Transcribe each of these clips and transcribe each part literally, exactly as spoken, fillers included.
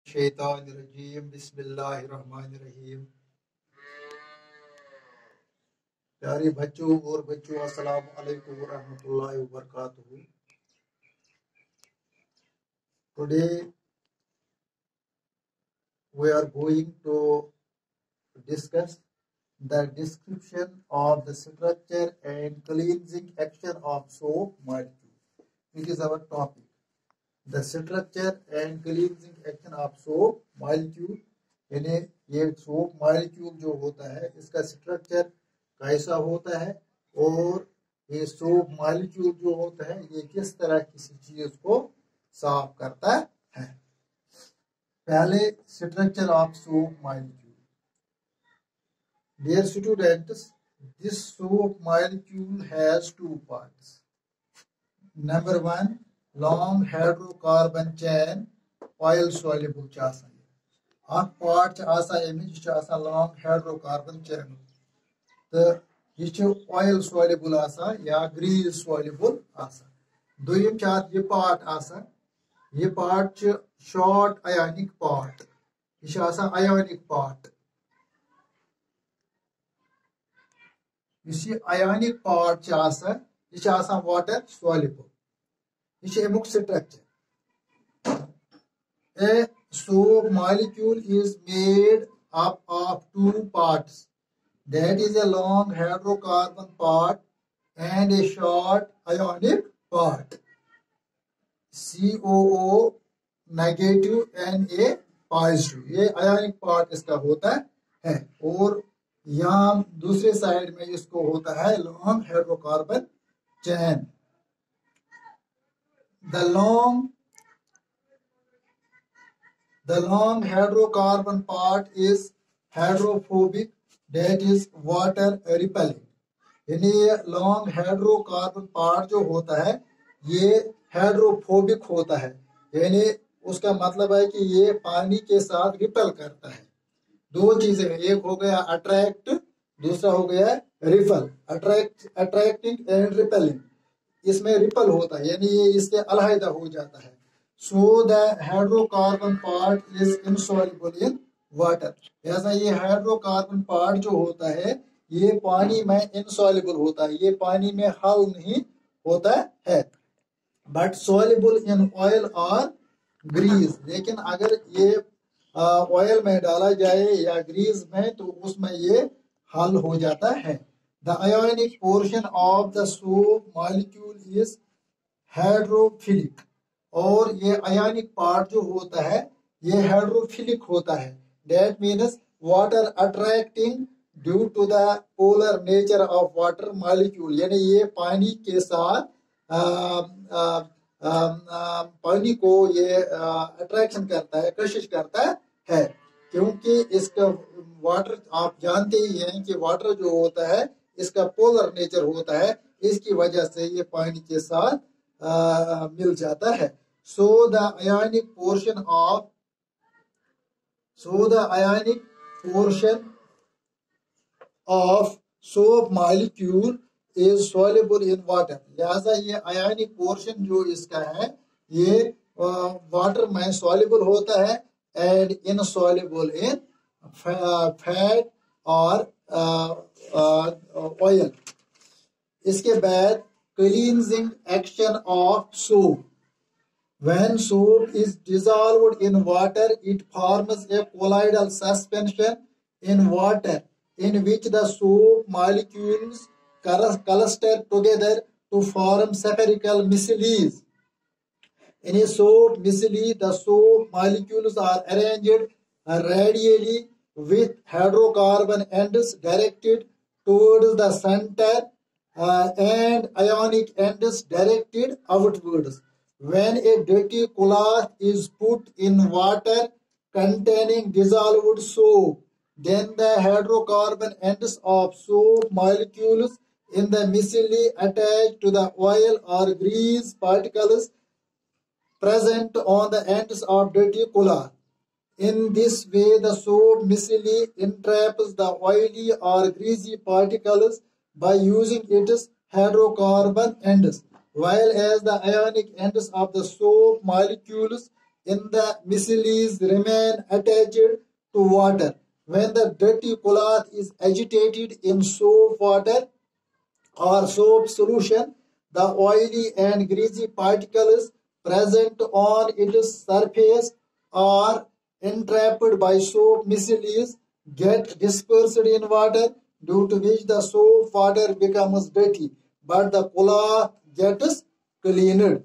शैतानिर्रजीम बिस्मिल्लाहिर्रहमानिर्रहीम। प्यारे बच्चों और बच्चों, अस्सलाम वालेकुम वरहमतुल्लाहि वबरकातुहू। Today we are going to discuss the description of the structure and cleansing action of soap molecule. It is our topic. The structure and cleansing action of soap molecule, यानी ये सोप मॉलिक्यूल जो होता है इसका structure कैसा होता है और ये सोप मॉलिक्यूल जो होता है ये किस तरह किसी चीज को साफ करता है। पहले structure of soap molecule. Dear students, this soap molecule has two parts. Number one, long hydrocarbon chain oil soluble आसान अख पार्ट अमिच लॉन्ग हाइड्रोकार्बन चेन तो यह ऑयल सॉल्युबल या ग्रीस सॉल्युबल। दोयम ये पार्ट आसान, ये पार्ट शॉर्ट आयोनिक पार्ट, यह आयोनिक पार्ट। यह आयोनिक पार्ट यह वाटर सॉल्युबल। यह अमुक structure. A soap molecule is made up of two parts, that is a long hydrocarbon part and a short ionic part, C O O negative and A positive। ये ionic part इसका होता है और यहाँ दूसरे side में इसको होता है long hydrocarbon chain। The long The long hydrocarbon part is hydrophobic, that is water repelling। यानी long hydrocarbon part जो होता है ये हाइड्रोफोबिक होता है, यानी उसका मतलब है कि ये पानी के साथ रिपेल करता है। दो चीजें हैं, एक हो गया अट्रैक्ट, दूसरा हो गया repel. Attract attracting and repelling, इसमें रिपेल होता है यानी ये इससे अलहदा हो जाता है। So the hydrocarbon part is insoluble in water। ऐसा ये हाइड्रोकार्बन पार्ट जो होता है ये पानी में insoluble होता है, ये पानी में हल नहीं होता है, but soluble in oil or grease। लेकिन अगर ये ऑयल में डाला जाए या ग्रीस में तो उसमें ये हल हो जाता है। The ionic portion of the soap molecule is hydrophilic। और ये आयोनिक पार्ट जो होता है ये हाइड्रोफिलिक होता है। That means water attracting due to the polar nature of water molecule, यानी ये पानी के साथ आ, आ, आ, आ, पानी को ये अट्रैक्शन करता है, कशिश करता है, क्योंकि इसका वाटर आप जानते ही हैं कि वाटर जो होता है इसका पोलर नेचर होता है, इसकी वजह से ये पानी के साथ आ, मिल जाता है। So the ionic portion of so the ionic portion of soap molecule is soluble in water। लिहाजा ये ionic portion जो इसका है ये वाटर में soluble होता है and insoluble in fat और oil। इसके बाद cleansing action of soap। When soap is dissolved in water, it forms a colloidal suspension in water in which the soap molecules cluster together to form spherical micelles। In a soap micelle, the soap molecules are arranged radially with hydrocarbon ends directed towards the center uh, and ionic ends directed outwards। When a dirty cloth is put in water containing dissolved soap, then the hydrocarbon ends of soap molecules in the micelle attach to the oil or grease particles present on the ends of dirty cloth। In this way, the soap micelle entraps the oily or greasy particles by using its hydrocarbon ends, while as the ionic ends of the soap molecules in the miscellaneous remain attached to water. When the dirty cloth is agitated in soap water or soap solution, the oily and greasy particles present on its surface are entrapped by soap miscellaneous get dispersed in water, due to which the soap water becomes dirty, but the cloth gets cleaned.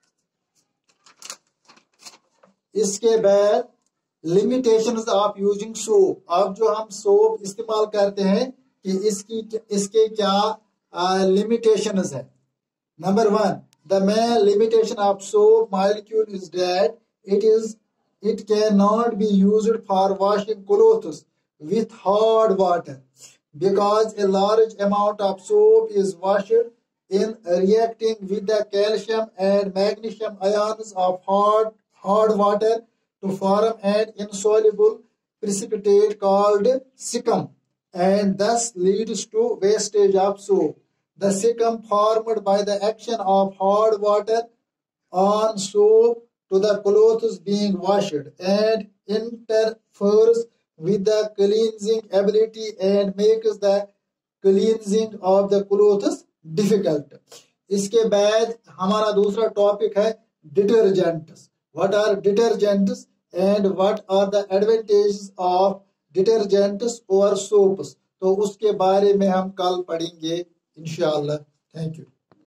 इसके बाद limitations of using soap. अब जो हम soap इस्तेमाल करते हैं कि इसकी इसके क्या लिमिटेशंस है. Number one, the main limitation of soap molecule is that it is it cannot be used for washing clothes with hard water, because a large amount of soap is washed in reacting with the calcium and magnesium ions of hard hard water to form an insoluble precipitate called secum, and thus leads to wastage of soap. The secum formed by the action of hard water on soap to the clothes being washed and interferes with the cleansing ability and makes the cleansing of the clothes difficult. इसके बाद हमारा दूसरा topic है detergents. What are detergents and what are the advantages of detergents over soaps? तो उसके बारे में हम कल पढ़ेंगे इंशाअल्लाह. Thank you.